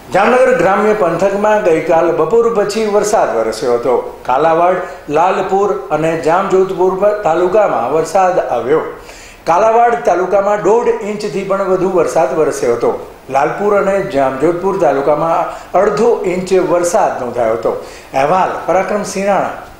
જામનગર ગ્રામ્ય પંથકમાં ગઈકાલ બપોર પછી વરસાદ વરસ્યો હતો. કાલાવાડ, લાલપુર અને જામજોધપુર તાલુકામાં વરસાદ આવ્યો. કાલાવાડ તાલુકામાં 1.5 ઇંચથી પણ વધુ વરસાદ વરસ્યો હતો. લાલપુર અને જામજોધપુર તાલુકામાં 1/2 ઇંચ વરસાદ નોંધાયો હતો. અહેવાલ પરાક્રમસિંહ રાણા.